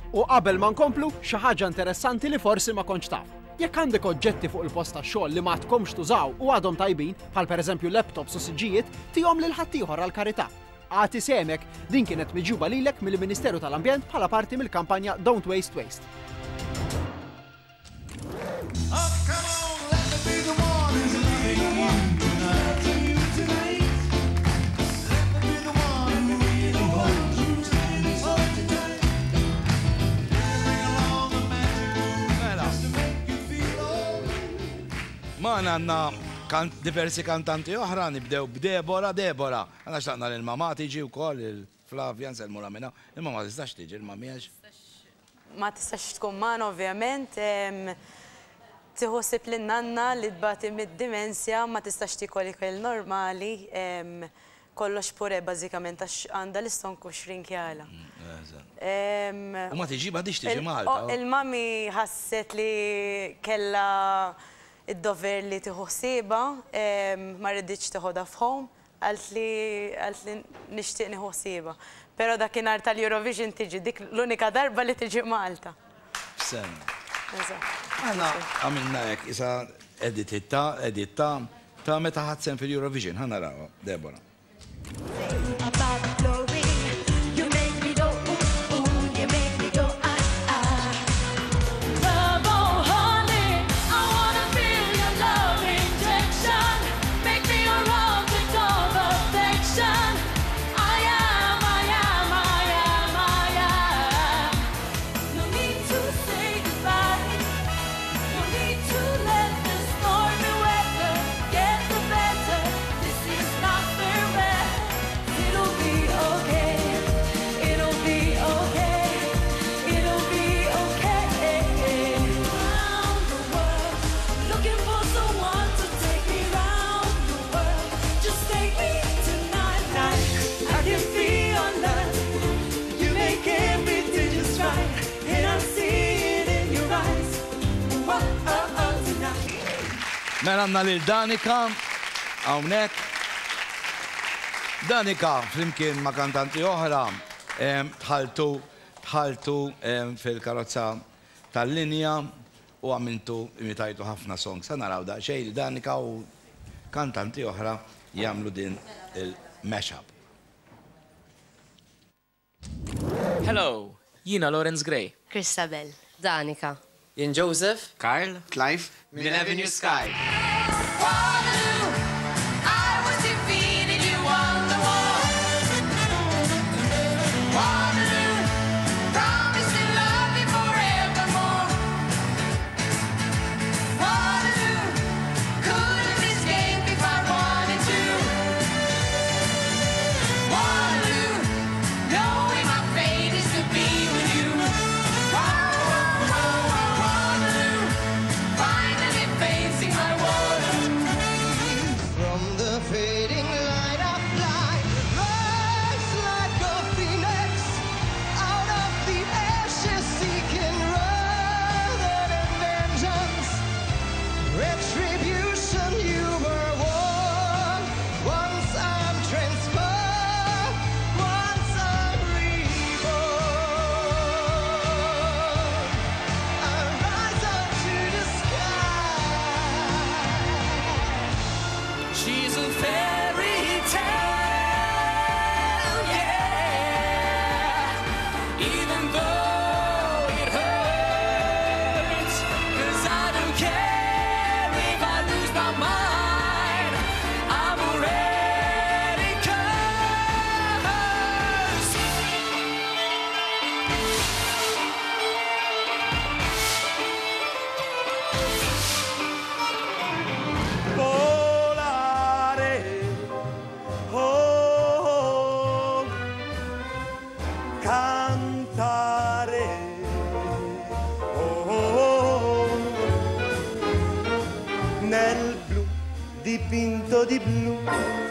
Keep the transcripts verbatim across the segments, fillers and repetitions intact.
U qabel ma nkomplu, xi ħaġa interessanti li forsi ma kontx taf. Jekk għandek oġġetti fuq il-post tax-xogħol li ma tkomx tużaw u għadhom tajbin, bħal pereżempju laptops u siġġijiet, tihom lil ħaddieħor għall-karità. Għati semek, din kienet miġuba lilek mill-Ministeru tal-Ambjent bħala parti mill-kampanja Don't Waste Waste. Ma għanna diversi kantanti oħra, nibdew b'Debora, Debora. Għanna xtaqna l-mama tiġi u koll, il-Flavjan, Selmura minna. Il-mama tistax tiġi, il-mamiex. Ma tistax tkun man, ovvjament. Tiħossib l-nanna li tbati mid-dimensja, ma tistax tikoli kell normali. Kollox pure, bazzikament, għax għanda l-istonku xrinkjala. U ma tiġi, ma diċ tiġi Malta. Il-mami ħasset li kella id-dover li tiħossiba, ma rriditx tiħoda f'hom, għalt li nixtieq nieħossiba. Pero dakinhar tal-Eurovision tiġi dik l-unika darba li tiġi Malta. F'sena. Għana għamilna jek, isa editta, editta, ta' meta ħadsen fil-Eurovision, ħana rawa, Debora. Mela għandna lil Danika, hawnhekk. Danika, flimkien ma' kantanti oħra, tħaltu tħaltu fil-karozza tal-linja u għamiltu imitajtu ħafna songs. Sa naraw daqsxejn Danika u kantanti oħra jagħmlu din il-mashup. Hello, jiena Lawrence Gray. Christabel, Danika. Jien Joseph, Kyle, Clive, Minn Avenue Sky. Dipinto di blu,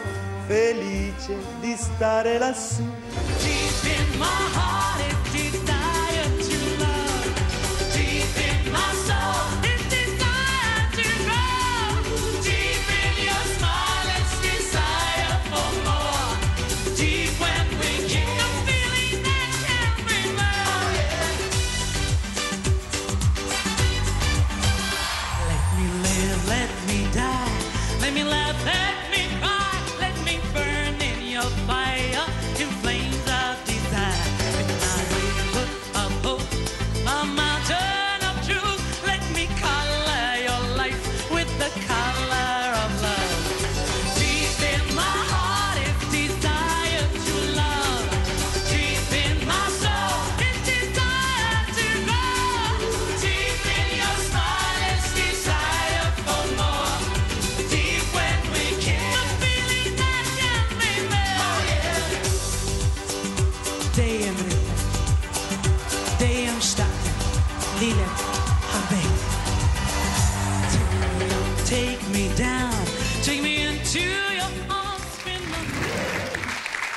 felice di stare lassù. Deep in my heart it desire to love. Deep in my soul it desire to grow. Deep in your smile it's desire for more. Deep when we kick a feeling that can't be more.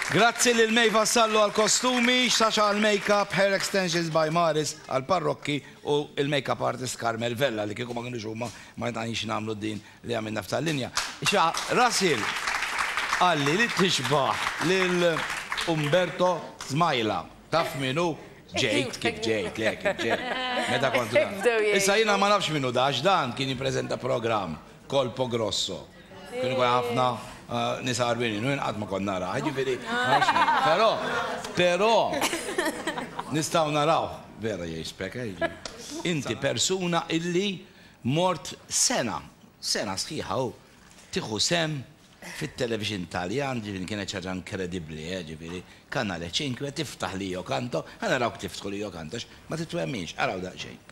Grazzi lil Mejva Sallu għal-kostumi, Xaxa għal-make-up, Hair Extensions by Maris għal-parrokki u il-make-up artist Carmel Vella li kieku ma kienu ġumma ma jtanix namlu din li għamilna f'tal linja. Xa, Rasil, għalli li tixbaħ lil Umberto Zmajla. Taf minu ġejt, kif ġejt, le, kif ġejt. Meta kontu da. Issa jina ma nafx minu dax dan kien jiprezenta program, Colpo Grosso. Kienu kwa ħafna nisa arbini, nu jinqad ma kon nara, ġifiri, pero, pero, nistaw naraw, vera jispek, inti persuna illi mort sena, sena sħiħa u tiħu sem fit-television Taljan, ġifiri kienet ċaġa inkredibli, ġifiri, kanale ċinkwe, tiftaħ li jo kanto, għana rawk tiftħu li jo kantox, ma titwemmiex, għaraw daqxejn.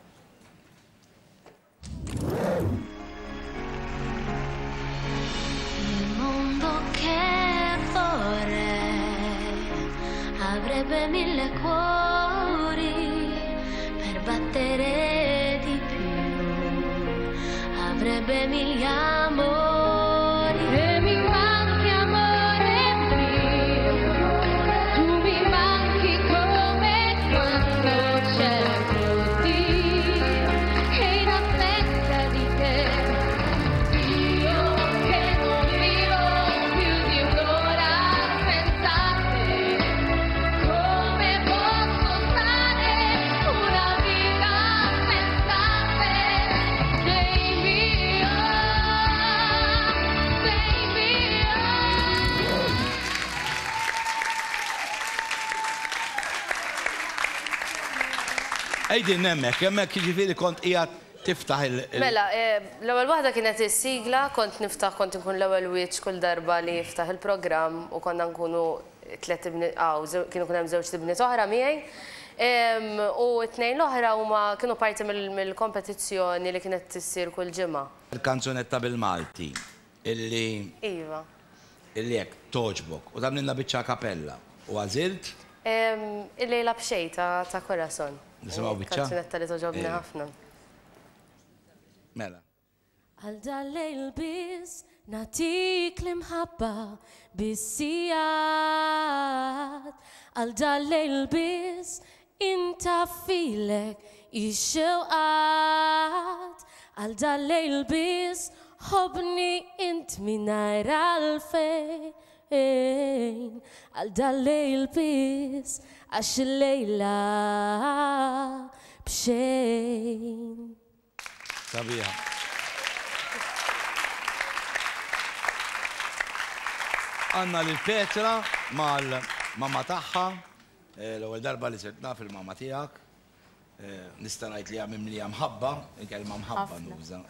Avrebbe mille cuori per battere di più, avrebbe mille amori e mi manchi amore mio, tu mi manchi come quando cerco di che in attesa di te, io che non vivo più di un'ora senza te. Ejdin nemmek, jemmek ġifiri kont ijat tiftaħ il- Mela, l-ewwel waħda kienet is-sigla, kont niftaħ kont nkun l-ewwel wieċ kull darba li jiftaħ il-programm u konna nkunu tliet ibniet kienu kun hemm żewġ tibniet oħra miegħi. U t-tnejn l-oħra huma kienu parti mill-kompetizzjoni li kienet tissir kull ġimgħa. Il-kanzunetta bil-Malti, illi Iva. illi jekk toġbok u tamlinna biċċa kapella u għażilt Il-lejla bxejta ta' Corazon. Nisimgħu biċċa? Kanzunetta li toġobni ħafna. Mela. Għal dal-lejl bis natik l-imħabba bissijat, għal dal-lejl bis inta filek ix-xewqat, għal dal-lejl bis ħobni int mingħajr għalfejn, għal dal-lejl bis għax il-lejla bxejn. Sabiħa. Għanna l-Petra mal-mamma taħħa, l-ewwel darba li sirtna fil-mamma tiegħek. Nista' ngħid li għamim li mħabba, il-kelma mħabba nuża.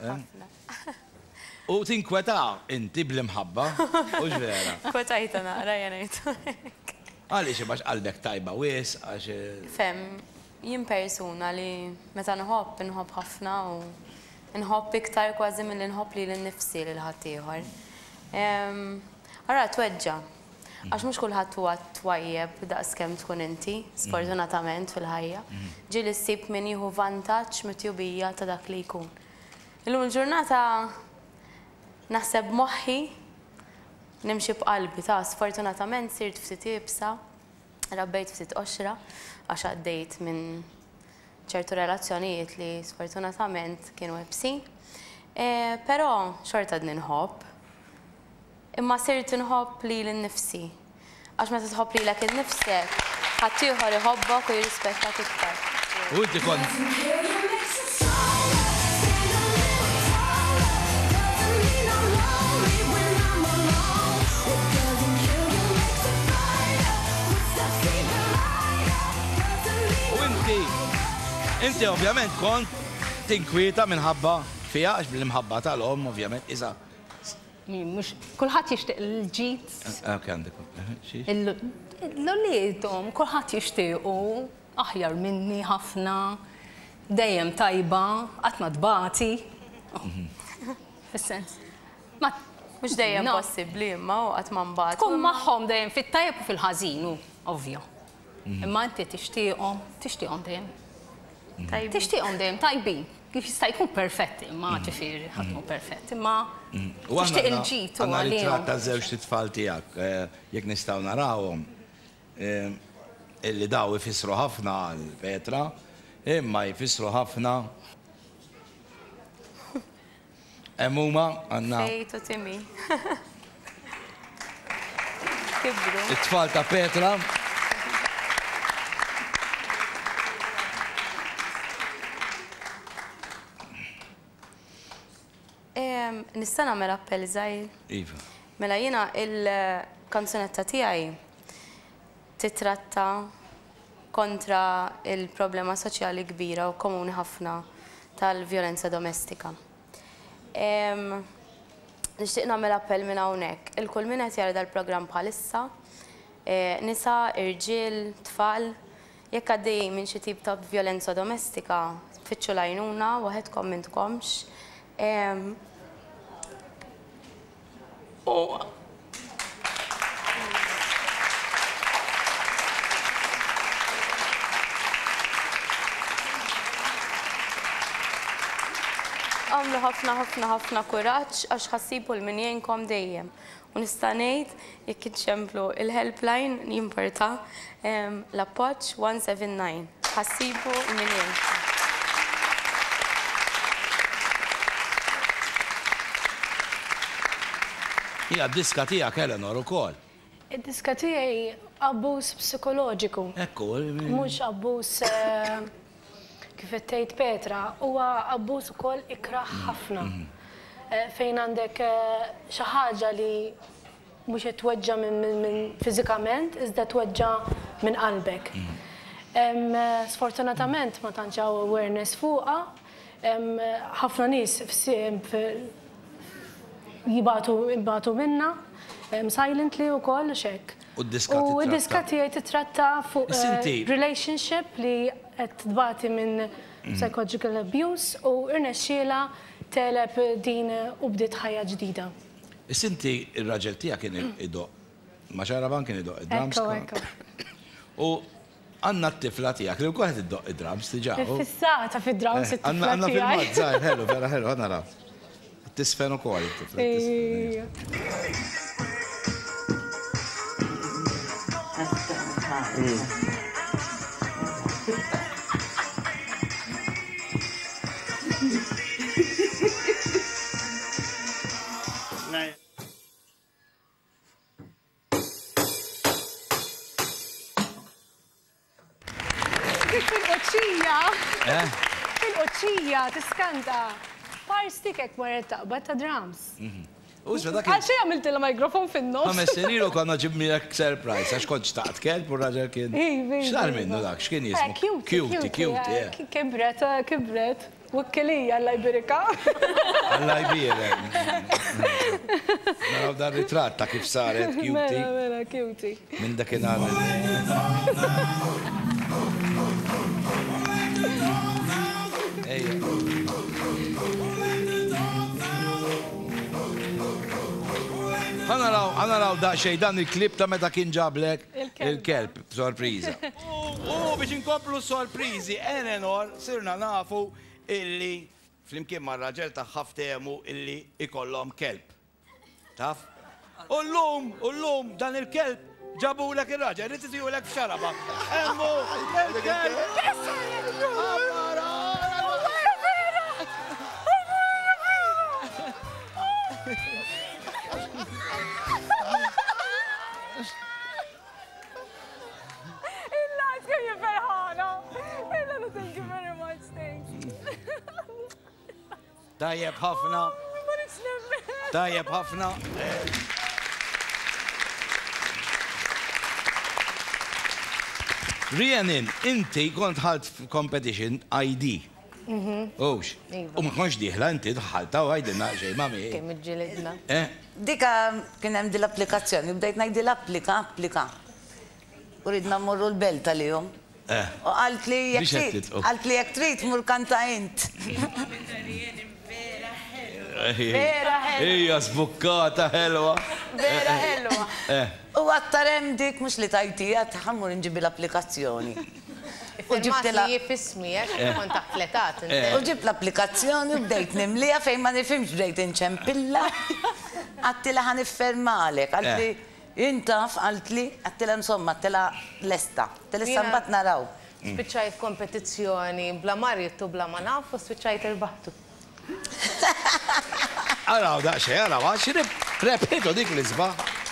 U tinkweta inti bl-imħabba, u ġvera. Kwetajta naqra jenajt. Għaliex bax qalbek tajba wis, għax. Fem, jien persuna li meta nħobb, nħobb ħafna u nħobb iktar kważi mill nħobb li l-nifsi li l-ħattijħor. Għara, tweġġa, għax mux kullħat huwa twajjeb daqs kemm tkun inti, sfortunatament fil-ħajja, ġili ssib min jieħu vantaġġ mitjubija ta' dak li jkun. Illum il-ġurnata naħseb moħħi nimxi b'qalbi ta' sfortunatament sirt ftit ibsa, rabbejt ftit oxra, għax għaddejt minn ċertu relazzjonijiet li sfortunatament kienu ibsin. Però xorta d-ninħobb. Imma sirt nħobb li l-nifsi. Għax meta tħobb li l-ek il-nifsek, ħattijħor iħobbok u jirrispettak iktar. U inti kont. U inti, inti ovvjament kont tinkwieta minħabba fija, għax bil-imħabba tal-om, ovvjament, iża. Mux, kullħat jishtiq l-ġit. Ok, għandek. L-lolietom, kullħat jishtiqu aħjar minni ħafna, dejjem tajba, għatma dbati. Fis-sens. Mux dejjem possibli, imma u għatma mbati. Tkun maħħom dejjem fit-tajb u fil-ħazinu, ovvja. Imma inti tixtiqom, tixtiqom dejjem. Tixtiqom dejjem tajbin. kif jista' jkun perfetti, ma ġifieri ħadmu perfetti, ma tixtieq il-ġid u għandna ritratt għalihom. ta' żewġ titfal tiegħek, jekk nistgħu narawhom illi daw ifissru ħafna għal Petra, imma jfissru ħafna hemm huma għandna Fejt u Timi. Kibru. it-tfal ta' Petra. Nista' nagħmel appell żgħir. Iva. Mela jiena il-kanzunetta tiegħi titratta kontra il-problema soċjali kbira u komuni ħafna tal-vjolenza domestika. Nixtieq nagħmel appell minn hawnhekk. Il-kull min qed jara dal-programm bħalissa, nisa, irġiel, tfal, jekk għaddej minn xi tip ta' vjolenza domestika, tfittxu l-għajnuna, waħedkom m'intkomx. Għamlu ħafna ħafna ħafna kuraġġ għax ħassibu l-minjenkom dejjem. U nista' ngħid jekk inċemplu il-helpline jimporta l-appoġġ one seven nine. Ħassibu l-minjenkom. Hija d-diska tiegħek Eleanor ukoll. Id-diska tiegħi abbuż psikoloġiku. Ekku. Mhux abbuż kif qed tgħid Petra, huwa abbuż ukoll ikraħ ħafna. Fejn għandek xi ħaġa li mhux qed tweġġa' minn fiżikament, iżda tweġġa' minn qalbek. Sfortunatament ma tantx hawn awareness fuqha, ħafna nies jibatu minna, silently u koll xek. U d-diska U d-diska tiegħi titratta fuq relationship li qed tbati minn psychological abuse u irnexxiela teleb din u bdiet ħajja ġdida. Is-inti ir-raġel tiegħek kien idoq ma' xaraban kien idoq id-drums. Ekku, ekku. U għandna t-tifla tiegħek li wkoll qed iddoq id-drums diġà. Fissata fid-drums it-tifla tiegħi. Għandna filmat żgħir, ħelu, vera ħelu, ħa naraw. Tisfen ukoll it-tifla. Fil-qoċċija, fil-qoċċija tiskanta. Parstikek marret taqbad ta' drums. Għalxie għamilt il-mikrofon fin-nos. Għames senilu konna ġibmilek surprise, għax kont xtaqt kelb u raġel kien. X'nar minnu dak, x'kien jismu? Cutie, cutie. Kibret, kibret. Wikkilija għall-Iberika. Għall-Iberika. Naraw dar ritratt ta' kif saret cutie. Mela, mela, cutie. Minn dakinhar. Għanaraw da xej dan il-klip ta' meta kien ġablek il-kelb, sorpriza. U biex inkomplu sorprizi, Eleanor sirna nafu illi flimkien ma' raġel ta' ħaftemu illi ikollhom kelb. Taf? U l-lum, u l-lum dan il-kelb ġabu l-ek il-raġel, rrititi u l-ek f'xaraba. Emmu, il-kelb! Tajjeb ħafna. Tajjeb ħafna. Rhiannon, inti kont ħalt competition I D. Ux. U ma konx diħla, inti dħalta u għajdina xej, mami. Kemm iġġilidna. Dika kien hemm di l-applikazzjoni, bdejt ngħid l-applika, applika. U ridna mmorru l-belt għalihom. U għalt li jekk trid, għalt li jekk trid mur kanta int. Vera ħelwa. Ija sbukkata ħelwa. Vera ħelwa. U għattarem dik mux li tajtija tħammur nġibi l-applikazzjoni. Firmat li jifismi, għax kont taħtletat. U ġib l-applikazzjoni u bdejt nimlija fejn ma nifimx bdejt inċempilla. Għattila ħan iffermalek, għaltli jintaf, għaltli, għattila insomma, għattila l-esta, għattila sambat naraw. Spiċċajt kompetizzjoni bla marjittu bla ma naf u spiċċajt irbaħtu. Għaraw, daċċe, għaraw, għaxi repetu dik l-izba.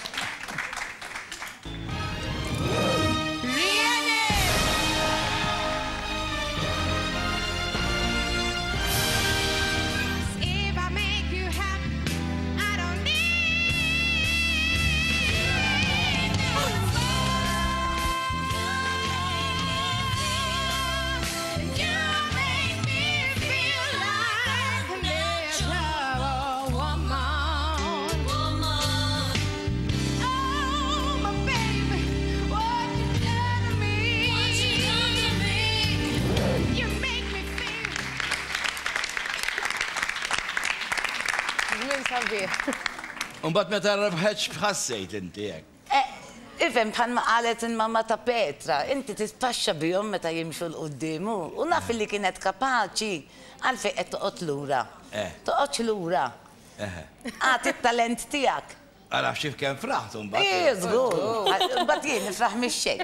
Unbat meta rebħeċ bħassejt inti jek? Ifem bħan ma qalet il-mamma ta' Petra, inti tispaxxa bijom meta jimxu l-qoddimu, u naf li kienet kapaċi, għalfej qed toqgħod lura. Toqgħodx lura. Għati t-talent tiegħek. Għala xif kien fraħt unbat. Ej, żgur. Unbat jien nifraħ mix-xejn.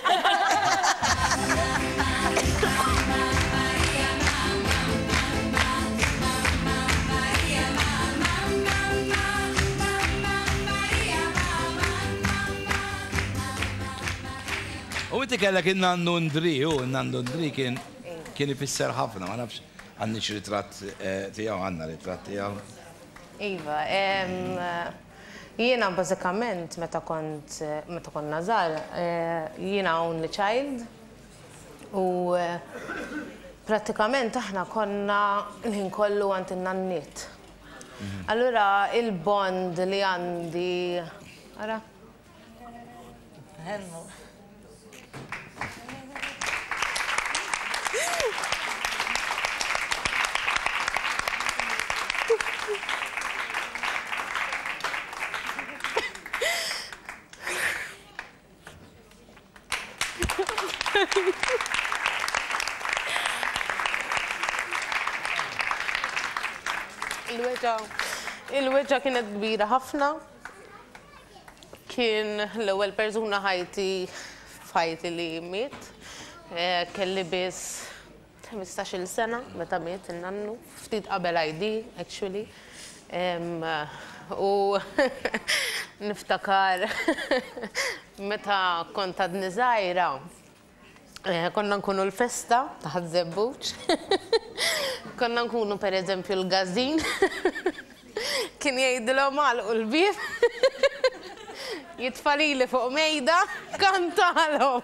U inti kellek il-Nandu Ndri, u il-Nandu Ndri kien ifisser ħafna, ma nafx għannix ritratt tijaw, għanna ritratt tijaw. Iva, jiena bazzikament meta kont nazar, jiena only child u pratikament aħna konna l-ħin kollu għant il-nannit. Allura il-bond li għandi, għara? Hello. Il-weġġa kienet kbira ħafna. Kien l-ewwel persuna ħajti f'ħajti li miet. Kelli biss ħmistax-il sena meta miet in-nannu, ftit qabel I D, actually. U niftakar meta kont għadni żgħira, konna nkunu l-festa taħt Żebbuġ. Konna nkunu per eżempju l-gażin. Kien jgħidilhom għalqu l-bieb. Jitfalili fuq mejda, kantalhom.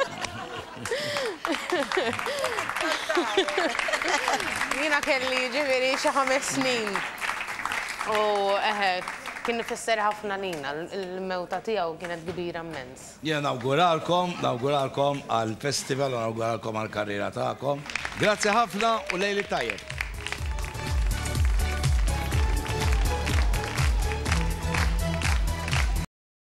Jiena kelli ġifieri xi ħames snin. U kien ifisser ħafna lina, il-mewta tiegħu kienet kbira immens. Jien nawguralkom, nawguralkom għall-festival u nawguralkom għall-karriera tagħkom. Grazzi ħafna u lejli tajjeb.